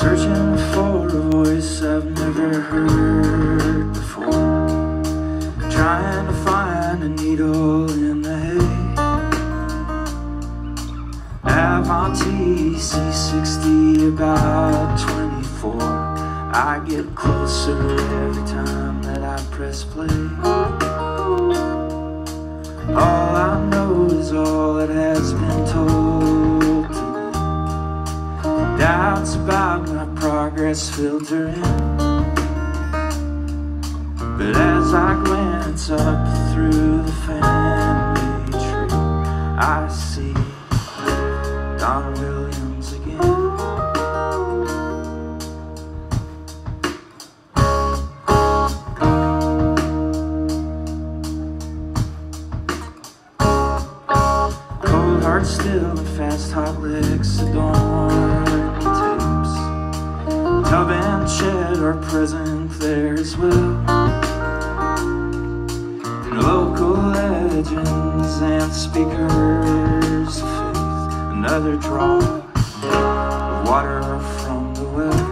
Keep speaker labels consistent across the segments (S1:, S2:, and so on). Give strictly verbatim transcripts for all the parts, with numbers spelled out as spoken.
S1: searching for a voice I've never heard before, trying to find a needle in the hay. Avanti C sixty about twenty-four, I get closer every time that I press play. All I know is all that has been told to me. Doubts about my progress filter in, but as I glance up through the family tree, I see Don Williams again. Cold heart still and fast hot licks adorn the tapes. Tub and shed are present there as well. Local legends and speakers of faith, another drop of water from the well.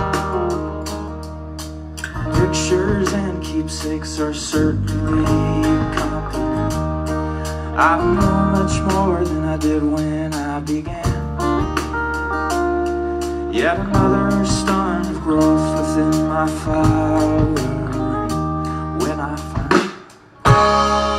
S1: Pictures and keepsakes are certainly company. I know much more than I did when I began. Yet another stunt of growth within my flower ring. When I find